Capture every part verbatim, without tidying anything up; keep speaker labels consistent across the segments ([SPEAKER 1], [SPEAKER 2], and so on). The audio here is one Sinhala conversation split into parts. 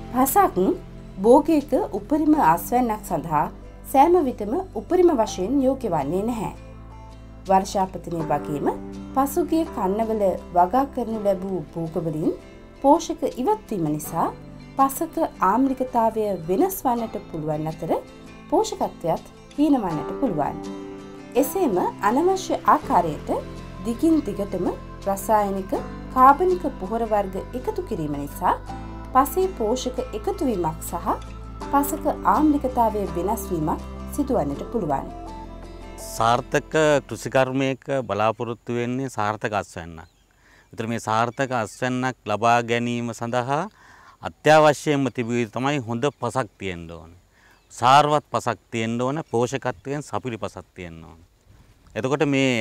[SPEAKER 1] පසක් භෝගයක උපරිම ආස්වැන්නක් සඳහා සෑම විටම උපරිම වශයෙන් යෝග්‍ය වන්නේ නැහැ. වර්ෂාපතනය වගේම පසුගිය කන්නවල වගා කරනු ලැබූ භෝගවලින් පෝෂක ඉවත්වීම නිසා පසක ආම්ලිකතාවය වෙනස් වන්නට පුළුවන් අතර පෝෂකත්වයත් හීන වන්නට පුළුවන්. එසේම අනවශ්‍ය ආකාරයට දිගින් දිගටම රසායනික කාබනික පොහොර වර්ග එකතු කිරීම නිසා පසේ පෝෂක එකතුවීමක් සහ පසක ආම්ලිකතාවය වෙනස් වීමක් සිදුවන්නට පුළුවන්.
[SPEAKER 2] සාර්ථක කෘෂිකර්මයක බලාපොරොත්තු වෙන්නේ සාර්ථක අස්වැන්නක්. විතර මේ සාර්ථක අස්වැන්නක් ලබා ගැනීම සඳහා අත්‍යවශ්‍යම තිබිය යුතු තමයි හොඳ පසක් තියෙන්න ඕන. සාරවත් පසක් තියෙන්න ඕන, පෝෂකත්වයෙන් සපිරි පසක් තියෙන්න ඕන. එතකොට මේ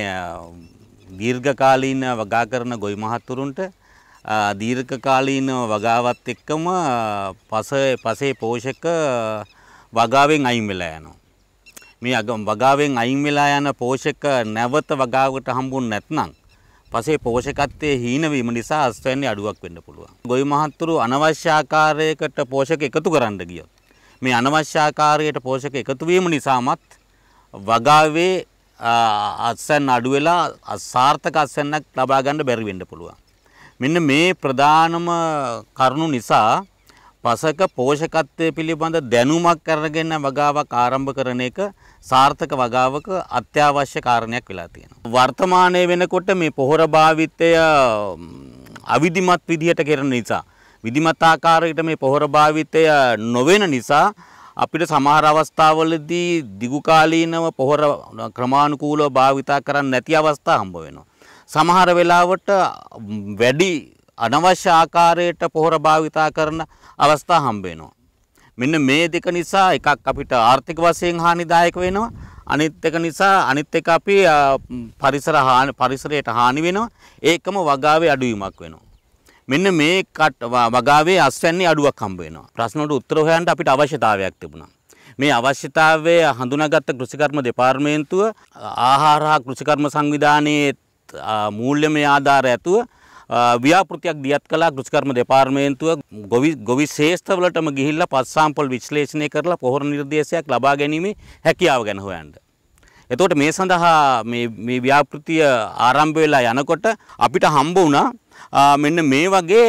[SPEAKER 2] දීර්ඝකාලීන වගා කරන ගොවි මහත්තුරුන්ට දීර්ඝකාලීන වගාවත් එක්කම පසේ පසේ පෝෂක වගාවෙන් අයින් වෙලා යනවා. මේ වගාවෙන් අයින් වෙලා යන පෝෂක නැවත වගාවකට හම්බුනේ නැත්නම් පසේ පෝෂකත්වයේ හීන වීම නිසා අස්වැන්නේ අඩුවක් වෙන්න පුළුවන්. ගොවි මහත්තුරු අනවශ්‍ය ආකාරයකට පෝෂක එකතු කරන්න ගියොත් මේ අනවශ්‍ය ආකාරයට පෝෂක එකතු වීම නිසාමත් වගාවේ අස්වැන්න අඩු වෙලා අසාර්ථක අස්වැන්නක් ලබා ගන්න බැරි වෙන්න පුළුවන්. මෙන්න මේ ප්‍රධානම කරුණු නිසා පසක පෝෂකත්වයේ පිළිබඳ දැනුමක් අරගෙන වගාවක් ආරම්භ කරන එක සාර්ථක වගාවක අත්‍යවශ්‍ය කාරණයක් වෙලා තියෙනවා. වර්තමානයේ වෙනකොට මේ පොහොර භාවිතය අවිධිමත් විදිහට කරන නිසා, විධිමත් ආකාරයකට මේ පොහොර භාවිතය නොවන නිසා අපිට සමහර අවස්ථාවලදී දිගු කාලීනව පොහොර ක්‍රමානුකූලව භාවිතා කරන්න නැති අවස්ථා හම්බ වෙනවා. සමහර වෙලාවට වැඩි අනවශ්‍ය ආකාරයට පොහොර භාවිතා කරන අවස්ථා හම්බ වෙනවා. මෙන්න මේ දෙක නිසා එකක් අපිට ආර්ථික වශයෙන් හානිදායක වෙනවා. අනිත් එක නිසා අනිත් එක අපි පරිසර හානි පරිසරයට හානි වෙනවා. ඒකම වගාවේ අඩුවීමක් වෙනවා. මෙන්න මේ වගාවේ අස්වැන්නේ අඩුවක් හම්බ වෙනවා. ප්‍රශ්න වලට උත්තර හොයන්න අපිට අවශ්‍යතාවයක් තිබුණා. මේ අවශ්‍යතාවය හඳුනාගත්ත කෘෂිකර්ම දෙපාර්තමේන්තුව ආහාර හා කෘෂිකර්ම සංවිධානයේ මූල්‍යමය ආධාර ඇතුව ව්‍යාපෘතියක් දියත් කළා. කෘෂිකර්ම දෙපාර්තමේන්තුව ගොවි ගොවි ශේෂ්ත්‍රවලටම ගිහිල්ලා පස් සාම්පල් විශ්ලේෂණය කරලා පොහොර නිර්දේශයක් ලබා ගැනීමේ හැකියාව ගැන හොයන්න. එතකොට මේ සඳහා මේ මේ ව්‍යාපෘතිය ආරම්භ වෙලා යනකොට අපිට හම්බ වුණා මෙන්න මේ වගේ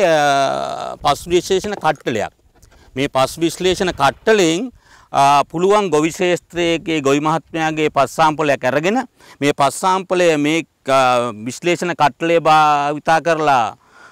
[SPEAKER 2] පස් විශ්ලේෂණ කට්ටලයක්. මේ පස් විශ්ලේෂණ කට්ටලෙන් පුළුවන් ගොවි ශේෂ්ත්‍රයේ ගොවි මහත්මයාගේ පස් සාම්පලයක් අරගෙන මේ පස් සාම්පලය මේ විශ්ලේෂණ කට්ටලේ භාවිතා කරලා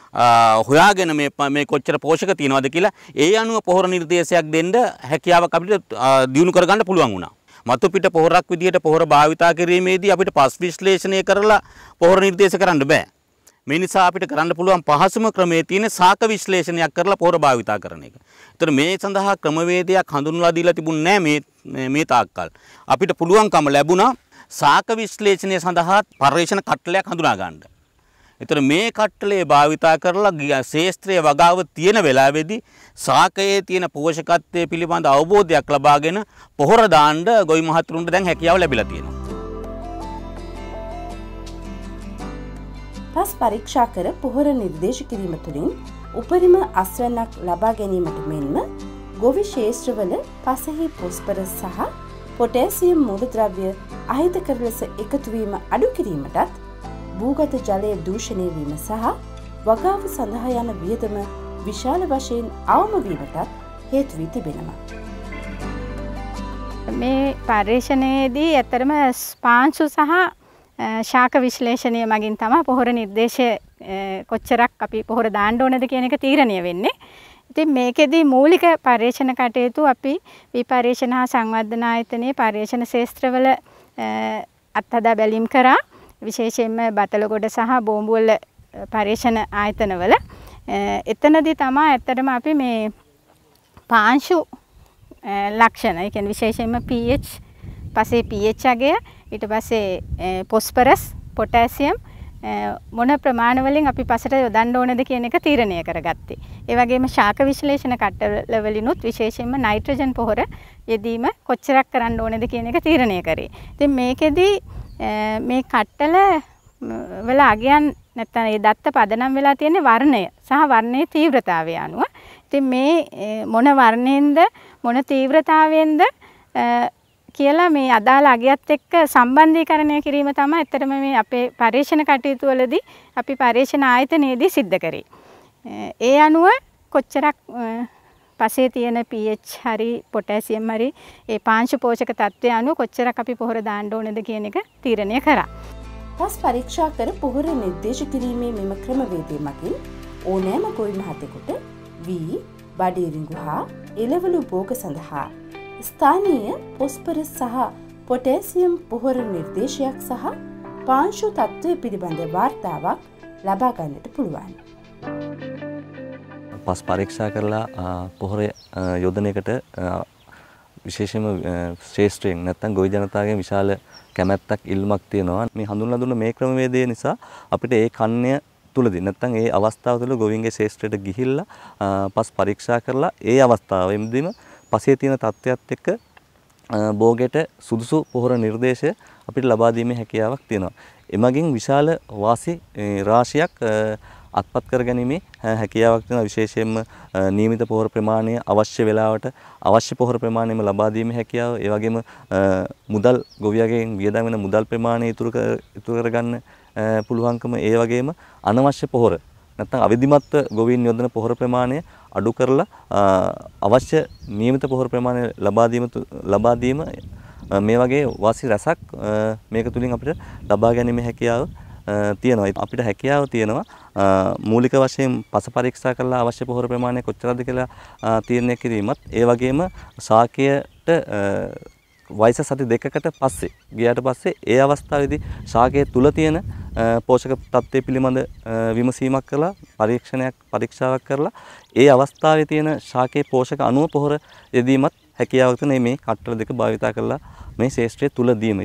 [SPEAKER 2] හොයාගෙන මේ මේ කොච්චර පෝෂක තියෙනවද කියලා ඒ අනුව පොහොර නිර්දේශයක් දෙන්න හැකියාවක් අපිට දියුණු කරගන්න පුළුවන් වුණා. මතු පිට පොහොරක් විදියට පොහොර භාවිතා කිරීමේදී අපිට පස් විශ්ලේෂණය කරලා පොහොර නිර්දේශ කරන්න බෑ. මේ නිසා අපිට කරන්න පුළුවන් පහසුම ක්‍රමයේ තියෙන සාක විශ්ලේෂණයක් කරලා පොහොර භාවිතා කරන එක. ඒතර මේ සඳහා ක්‍රමවේදයක් හඳුන්වලා දීලා තිබුණේ නැහැ මේ මේ තාක්කල්. අපිට පුළුවන්කම ලැබුණා සාක විශ්ලේෂණය සඳහා පර්යේෂණ කට්ටලයක් හඳුනා ගන්න. ඒතර මේ කට්ටලේ භාවිතා කරලා ශේෂ්ත්‍රයේ වගාව තියෙන වෙලාවේදී සාකයේ තියෙන පෝෂකත්වයේ පිළිබඳ අවබෝධයක් ලබාගෙන පොහොර දාන්න ගොවි මහත්තුරුන්ට දැන් හැකියාව ලැබිලා තියෙනවා.
[SPEAKER 1] පස් පරීක්ෂා කර පොහොර නිර්දේශ කිරීම තුළින් උපරිම අස්වැන්නක් ලබා ගැනීමට මෙන්ම ගොවි ශේෂ්ත්‍රවල පසෙහි පොස්පරස් සහ පොටෑසියම් මූලද්‍රව්‍ය අහිතකර ලෙස එකතු වීම අඩු කිරීමටත් භූගත ජලය දූෂණය වීම සහ වගාව සඳහා යන වියදම විශාල වශයෙන් අවම වීමටත් හේතු වී තිබෙනවා.
[SPEAKER 3] මේ පර්යේෂණයේදී ඇත්තටම ස්පාංශු සහ ශාක විශ්ලේෂණය මගින් තමයි පොහොර නිර්දේශය කොච්චරක් අපි පොහොර දාන්න ඕනද කියන එක තීරණය වෙන්නේ. ඉතින් මේකෙදී මූලික පර්යේෂණ කටයුතු අපි විපර්යේෂණ හා සංවර්ධන ආයතනයේ පර්යේෂණ ශාස්ත්‍රවල අත්හදා බැලීම් කරා. විශේෂයෙන්ම බතලගොඩ සහ බෝම්බුවල පර්යේෂණ ආයතනවල. එතනදී තමයි ඇත්තටම අපි මේ පාංශු ලක්ෂණ, ඒ කියන්නේ විශේෂයෙන්ම pH, පස්සේ pH අගය, ඊට පස්සේ පොස්පරස්, පොටෑසියම් මොන ප්‍රමාණ වලින් අපි පසට යොදන්න ඕනද කියන එක තීරණය කරගත්තේ. ඒ වගේම ශාක විශ්ලේෂණ කට්ටල වලිනුත් විශේෂයෙන්ම නයිට්‍රජන් පොහොර යෙදීම කොච්චරක් කරන්න ඕනද කියන එක තීරණය කරේ. ඉතින් මේකෙදී මේ කට්ටල වල අගයන් නැත්නම් ඒ දත්ත පදනම් වෙලා තියෙන වර්ණය සහ වර්ණයේ තීව්‍රතාවය අනුව. ඉතින් මේ මොන වර්ණයෙන්ද මොන තීව්‍රතාවයෙන්ද කියලා මේ අදාළ අගයත් එක්ක සම්බන්ධීකරණය කිරීම තමයි ඇත්තටම මේ අපේ පරීක්ෂණ කටයුතු වලදී අපි පරීක්ෂණ ආයතනයේදී සිද්ධ කරේ. ඒ අනුව කොච්චරක් පසේ තියෙන pH හරි පොටෑසියම් හරි ඒ පාංශු පෝෂක තත්ත්වය අනුව කොච්චරක් අපි පොහොර දාන්න ඕනද කියන එක තීරණය කරා.
[SPEAKER 1] පස් පරීක්ෂා කර පොහොර නිර්දේශ කිරීමේ මෙම ක්‍රමවේදය මගින් ඕනෑම ගොවි මහතෙකුට වී බඩිරිඟු හා එළවලු භෝග සඳහා ස්ථානීය පොස්පරස් සහ පොටෑසියම් පොහොර නිර්දේශයක් සහ පාංශු තත්ත්වය පිළිබඳ වාර්තාවක් ලබා ගන්නට පුළුවන්.
[SPEAKER 4] පස් පරීක්ෂා කරලා පොහොර යොදන එකට විශේෂයෙන්ම ශ්‍රේෂ්ඨයෙන් නැත්නම් ගොවි ජනතාවගේ විශාල කැමැත්තක් ඉල්ලුමක් තියෙනවා. මේ හඳුන්ලා දුන්න මේ ක්‍රමවේදය නිසා අපිට ඒ කන්‍ය තුලදී නැත්නම් ඒ අවස්ථාව තුළ ගොවින්ගේ ශ්‍රේෂ්ඨයට ගිහිල්ලා පස් පරීක්ෂා කරලා ඒ අවස්ථාවෙදිම පසේ තියෙන තත්ත්වයක් එක්ක භෝගයට සුදුසු පොහොර නිර්දේශය අපිට ලබා දීමේ හැකියාවක් තියෙනවා. එමගින් විශාල වාසි රාශියක් අත්පත් කරගැනීමේ හැකියාවක් තියෙනවා. විශේෂයෙන්ම නියමිත පොහොර ප්‍රමාණය අවශ්‍ය වෙලාවට අවශ්‍ය පොහොර ප්‍රමාණයම ලබා දීමේ හැකියාව, ඒ වගේම මුදල් ගොවියගෙන් වියදම් වෙන මුදල් ප්‍රමාණය ඉතුරු ඉතුරු කරගන්න පුළුවන්කම, ඒ වගේම අනවශ්‍ය පොහොර නැත්නම් අවිධිමත් ගොවීන් යොදන පොහොර ප්‍රමාණය අඩු කරලා අවශ්‍ය නියමිත පොහොර ප්‍රමාණය ලබා දීම ලබා දීම මේ වගේ වාසි රසක් මේක තුලින් අපිට ලබා ගැනීමේ හැකියාව තියෙනවා. අපිට හැකියාව තියෙනවා මූලික වශයෙන් පස පරීක්ෂා කරලා අවශ්‍ය පොහොර ප්‍රමාණය කොච්චරද කියලා තීරණය කිරීමත්, ඒ වගේම ශාකයට වයස සති දෙකකට පස්සේ ගියාට පස්සේ ඒ අවස්ථාවේදී ශාකයේ තුල තියෙන පෝෂක තත්ත්වය පිළිබඳ විමසීමක් කරලා පරීක්ෂණයක් පරීක්ෂාවක් කරලා ඒ අවස්ථාවේ තියෙන ශාකයේ පෝෂක අණු පොහොර යෙදීමත් හැකියාවක් තියෙන මේ කට්ටල දෙක භාවිතා කරලා මේ ශේෂ්ත්‍රයේ තුල දීම.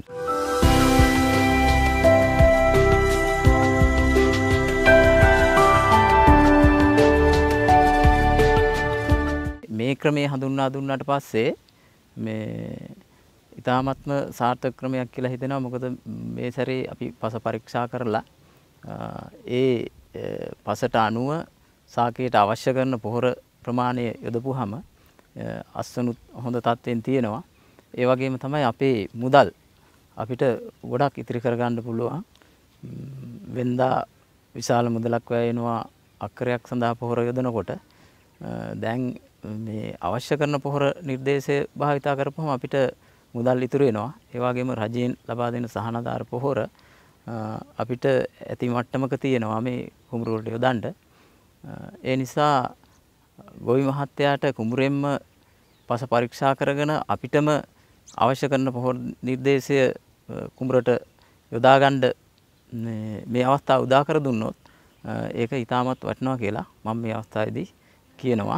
[SPEAKER 5] මේ ක්‍රමයේ හඳුන්වා දුන්නාට පස්සේ මේ ඉතාමත්ම සාර්ථක ක්‍රමයක් කියලා හිතෙනවා. මොකද මේ සැරේ අපි පස පරීක්ෂා කරලා ඒ පසට අනුව ශාකයට අවශ්‍ය කරන පොහොර ප්‍රමාණය යොදපුවාම අස්වනුත් හොඳ තත්ත්වෙන් තියෙනවා. ඒ වගේම තමයි අපේ මුදල් අපිට ගොඩක් ඉතිරි කරගන්න පුළුවන්. වෙනදා විශාල මුදලක් වැය වෙනවා අක්කරයක් සඳහා පොහොර යොදනකොට. දැන් මේ අවශ්‍ය කරන පොහොර නිර්දේශය භාවිතා කරපුවම අපිට මුදල් ඉතුරු වෙනවා. ඒ වගේම රජයෙන් ලබා දෙන සහනාධාර පොහොර අපිට ඇති මට්ටමක තියෙනවා මේ කුඹුර වලට යොදන්න. ඒ නිසා ගොවි මහත්තයාට කුඹුරෙන්ම පස පරීක්ෂා කරගෙන අපිටම අවශ්‍ය කරන පොහොර නිර්දේශය කුඹුරට යොදා ගන්න මේ අවස්ථාව උදා කර දුන්නොත් ඒක ඉතාමත් වටිනවා කියලා මම මේ අවස්ථාවේදී කියනවා.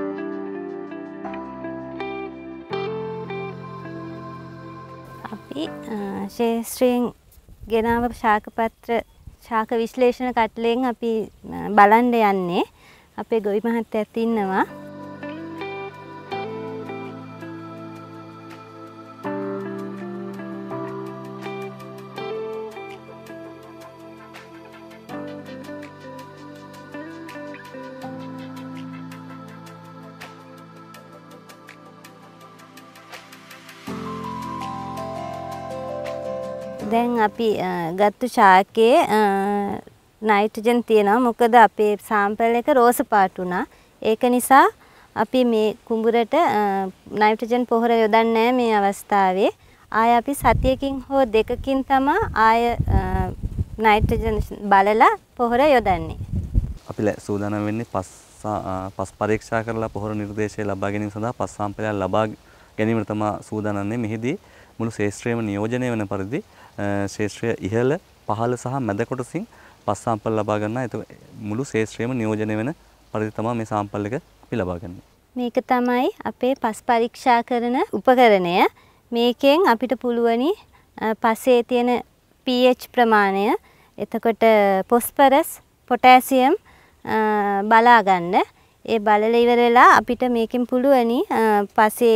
[SPEAKER 6] අපි ශේෂ්ත්‍රයෙන් ගෙනාව ශාකපත්‍ර ශාක විශ්ලේෂණ කටලෙන් අපි බලන්න යන්නේ අපේ ගොවි මහත්තයත් ඉන්නවා. දැන් අපි ගත්තු ශාකයේ නයිට්‍රජන් තියෙනවා. මොකද අපේ සාම්පල් එක රෝස පාට වුණා. ඒක නිසා අපි මේ කුඹුරට නයිට්‍රජන් පොහොර යොදන්නේ නැහැ මේ අවස්ථාවේ. ආය අපි සතියකින් හෝ දෙකකින් තමයි ආය නයිට්‍රජන් බලලා පොහොර යොදන්නේ.
[SPEAKER 4] අපි සූදානම් වෙන්නේ පස් පස් පරීක්ෂා කරලා පොහොර නිර්දේශය ලබා ගැනීම සඳහා පස් සාම්පලයක් ලබා ගැනීමට තමයි සූදානම් වෙන්නේ. මෙහිදී මුළු ශේෂ්ත්‍රයේම නියෝජනය වෙන පරිදි ශේෂ්ත්‍රය ඉහළ පහළ සහ මැද කොටසින් පස් සාම්පල් ලබා ගන්නවා. ඒක මුළු ශේෂ්ත්‍රයේම නියෝජනය වෙන පරිදි තමයි මේ සාම්පල් එක අපි ලබා ගන්නේ.
[SPEAKER 6] මේක තමයි අපේ පස් පරීක්ෂා කරන උපකරණය. මේකෙන් අපිට පුළුවනි පසේ තියෙන pH ප්‍රමාණය, එතකොට පොස්පරස්, පොටෑසියම් බලා ගන්න. ඒ බලලා ඉවර වෙලා අපිට මේකෙන් පුළුවනි පසේ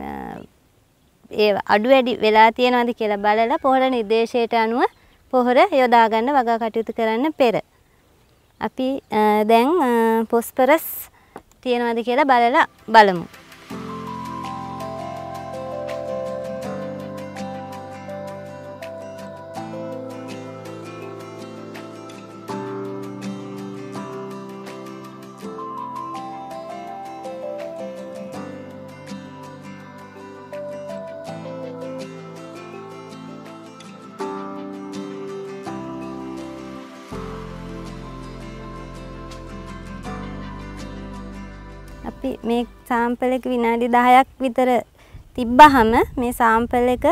[SPEAKER 6] ඒ අඩු වැඩි වෙලා තියෙනවද කියලා බලලා පොහොර නිර්දේශයට අනුව පොහොර යොදා ගන්න වගා කටයුතු කරන්න පෙර අපි දැන් පොස්පරස් තියෙනවද කියලා බලලා බලමු. අපි මේ සාම්පල් එක විනාඩි දහයක් විතර තිබ්බහම මේ සාම්පල් එක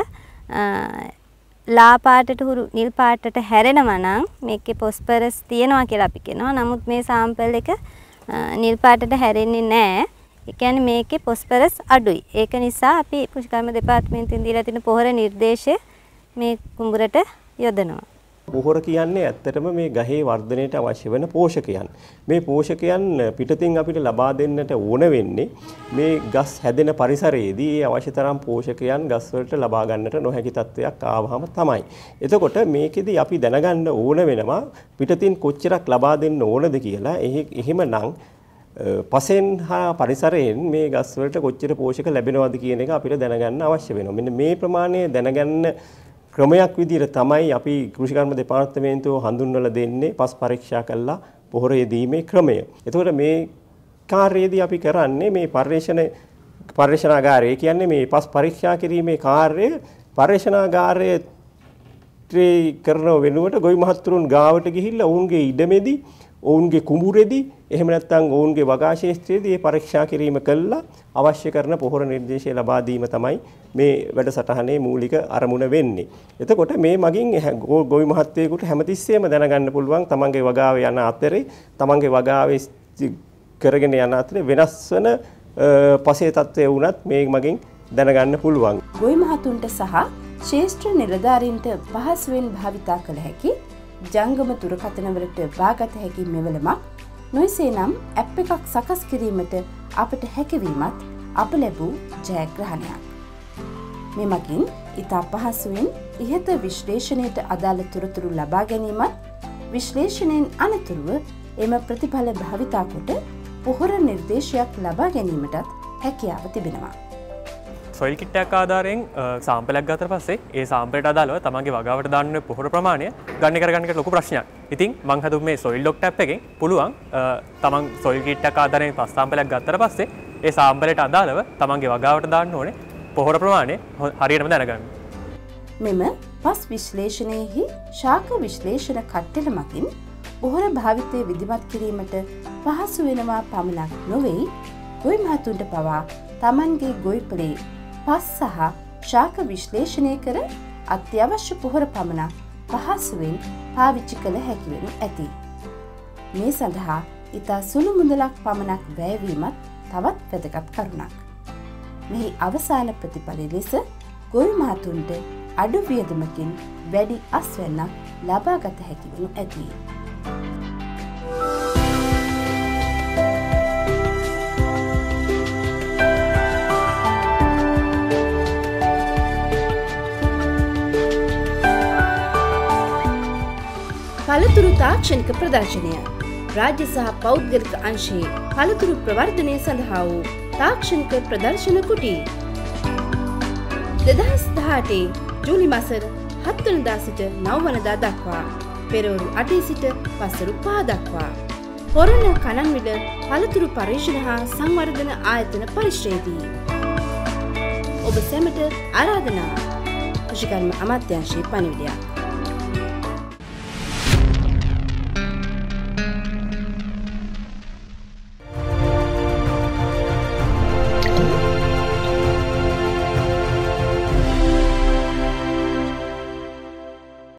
[SPEAKER 6] ලා පාටට හුරු නිල් පාටට හැරෙනවා නම් මේකේ ෆොස්ෆරස් තියෙනවා කියලා අපි කියනවා. නමුත් මේ සාම්පල් එක නිල් පාටට හැරෙන්නේ නැහැ. ඒ කියන්නේ මේකේ ෆොස්ෆරස් අඩුයි. ඒක නිසා අපි කෘෂිකර්ම දෙපාර්තමේන්තුවෙන් දීලා තියෙන පොහොර නිර්දේශය මේ කුඹුරට යොදනවා.
[SPEAKER 7] පොහොර කියන්නේ ඇත්තටම මේ ගහේ වර්ධනයට අවශ්‍ය වෙන පෝෂකයන්. මේ පෝෂකයන් පිටතින් අපිට ලබා දෙන්නට ඕන වෙන්නේ මේ ගස් හැදෙන පරිසරයේදී ඒ අවශ්‍ය තරම් පෝෂකයන් ගස් වලට ලබා ගන්නට නොහැකි තත්ත්වයක් ආවහම තමයි. එතකොට මේකෙදි අපි දැනගන්න ඕන වෙනවා පිටතින් කොච්චරක් ලබා දෙන්න ඕනද කියලා. එහෙමනම් පසෙන් හා පරිසරයෙන් මේ ගස් වලට කොච්චර පෝෂක ලැබෙනවද කියන එක අපිට දැනගන්න අවශ්‍ය වෙනවා. මෙන්න මේ ප්‍රමාණය දැනගන්න ක්‍රමයක් විදිහට තමයි අපි කෘෂිකර්ම දෙපාර්තමේන්තුව හඳුන්වලා දෙන්නේ පස් පරීක්ෂා කළා පොහොර යෙදීමේ ක්‍රමය. එතකොට මේ කාර්යයේදී අපි කරන්නේ මේ පරිශන පරිශනාගාරය කියන්නේ මේ පස් පරීක්ෂා කිරීමේ කාර්යය පරිශනාගාරයේ කරන වෙනුවට ගොවි මහත්තුරුන් ගාවට ගිහිල්ලා ඔවුන්ගේ ඉඩමේදී ඔවුන්ගේ කුඹුරේදී එහෙම නැත්නම් ඔවුන්ගේ වගා ශාස්ත්‍රයේදී මේ පරීක්ෂා කිරීම කළා අවශ්‍ය කරන පොහොර නිර්දේශය ලබා දීම තමයි මේ වැඩසටහනේ මූලික අරමුණ වෙන්නේ. එතකොට මේ මගින් ගොවි මහත්තයෙකුට හැමතිස්සෙම දැනගන්න පුළුවන් තමන්ගේ වගාවේ යන අතරේ තමන්ගේ වගාවේ කරගෙන යන අතරේ වෙනස් වෙන පසේ තත්ත්වය වුණත් මේ මගින් දැනගන්න පුළුවන්.
[SPEAKER 1] ගොවි මහතුන්ට සහ ශාස්ත්‍ර නිලධාරීන්ට පහසුවෙන් භාවිතා කළ හැකි ජංගම දුරකථනවලට බාගත හැකි මෙවලමක් නොයසේනම් ඇප් එකක් සකස් කිරීමට අපට හැකිවීමත් අප ලැබූ ජයග්‍රහණයක්. මෙමගින් ඉතා පහසුවෙන් ඉහත විශ්ලේෂණයට අදාළ තොරතුරු ලබා ගැනීමත් විශ්ලේෂණයෙන් අනතුරුව එම ප්‍රතිඵල භාවිතා කොට පොහොර නිර්දේශයක් ලබා ගැනීමටත් හැකියාව තිබෙනවා.
[SPEAKER 8] සොයිල් කිට් එකක් ආධාරයෙන් සාම්පලයක් ගත්තට පස්සේ ඒ සාම්පලයට අදාළව තමන්ගේ වගාවට දාන්න පොහොර ප්‍රමාණය ගණනය කරගන්න එක ලොකු ප්‍රශ්නයක්. ඉතින් මම හදුවේ මේ සොයිල් ඩොක්ටර් ඇප් එකෙන් පුළුවන් තමන් සොයිල් කිට් එකක් ආධාරයෙන් පස් සාම්පලයක් ගත්තට පස්සේ ඒ සාම්පලයට අදාළව තමන්ගේ වගාවට දාන්න ඕනේ පොහොර ප්‍රමාණය හරියටම දැනගන්න.
[SPEAKER 1] මෙම පස් විශ්ලේෂණයෙහි ශාක විශ්ලේෂණ කට්ටල මගින් පොහොර භාවිතය විධිමත් කිරීමට පහසු වෙනවා පමණක් නොවේ ගොවි මහතුන්ට පවා තමන්ගේ ගොවිපලේ පස් සහ ශාක විශ්ලේෂණය කර අත්‍යවශ්‍ය පොහොර පමණක් පහසුවෙන් පාවිච්චි කළ හැකි වෙනු ඇති. මේ සඳහා ඉතා සුළු මුදලක් පමණක් වැයවීමත් තවත් වැදගත් කරුණක්. මෙහි අවසාන ප්‍රතිඵලය ලෙස ගොවි මහතුන්ට අඩු වියදමකින් වැඩි අස්වැන්නක් ලබාගත හැකි වනු ඇති. පළතුරු තාක්ෂණික ප්‍රදර්ශනය රාජ්‍ය සහ පෞද්ගලික අංශයේ පළතුරු ප්‍රවර්ධනය සඳහා වූ තාක්ෂණික ප්‍රදර්ශන කුටි දෙදහස් දහඅටේ ජූලි මාස හත් වෙනිදා සිට නව වෙනිදා දක්වා පෙරවරු අටේ සිට පස්වරු පහ දක්වා හොරණ කණන්විල පළතුරු පරීක්ෂණ හා සංවර්ධන ආයතන පරිශ්‍රයේදී ඔබ සැමට ආරාධනා කෘෂිකර්ම අමාත්‍යාංශයේ පණිවිඩයක්.